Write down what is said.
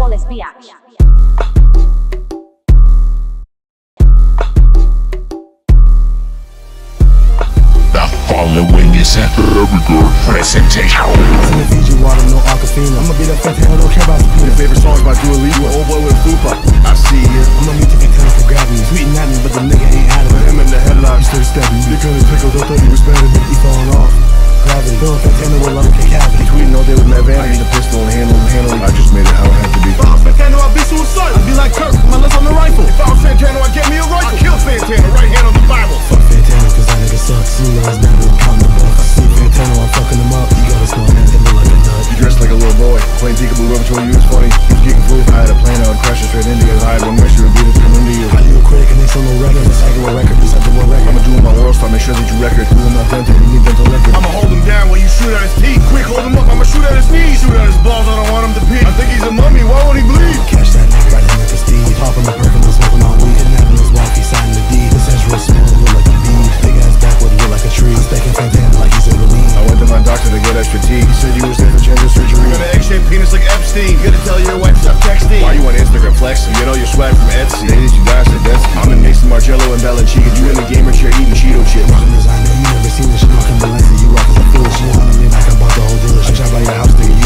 Wallace biatch. The following is a TabbyGarf presentation. I'm gonna feed you water, no aquafina. I'ma be that Fantana, don't care about the Your favorite songs by Dua Lipa, old boy with a fupa. I see ya. I'ma meet the Fantana for grabbing you. Tweeting at me, but the nigga ain't at him. Him in the headlock, he started stabbing me. They couldn't pickle, I thought he was better than me. He falling off. Gravity, Bill Fantana with love and cavity. Tweeting all day with Mad Vanity. I need a pistol and handle it. I just made it how it had to be. If I was Fantana, I'd be suicidal. I'd be like Kirk, my lips on the rifle. If I was Fantana, I'd get me a rifle. I'd kill Fantana, right hand on the Bible. Fuck Fantana, cause that nigga sucks. You know his name is counting the bucks. I see Fantana, I'm fucking him up. You got a small head, it look like a nut. You dressed like a little boy, playing peekaboo, whoever told you it was funny. He was geeking food. I had a plan, I would crash it straight into his hide. One wish you would be to come into you. How you a critic and they sell no record? It's like a record, it's like a record. I'ma do my world star, make sure that you record. Cool and authentic, you need dental record. I'ma hold him down while you shoot at his teeth. Quick, hold him up, I'ma shoot at his knees. Shoot at his balls, I don't want him to pee. I think he's a mummy, why would he bleed? Catch that nigga, ride him like a steed. Popping the perk and I'm smoking on weed. Kidnapping his wife, he signed the deed. This ass real small, look like a bead. Big ass backwood, look like a tree. I'm stacking Fantana like he's in the lead. I went to my doctor to get extra tea. He said you was there for change of surgery. You got an egg-shaped penis like Epstein. You gotta tell your wife stop texting. Why you on Instagram flexing? Get all your swag from Etsy. They did you guys to Detsky. I'm in Mason Marcello and Belichick. You in the gamer chair eating Cheeto chips. Rockin' designer, you never seen this shit. Rockin' Balenciaga, you rockin' like foolish. You want me back, I bought the whole dealership. I drive by your house, nigga.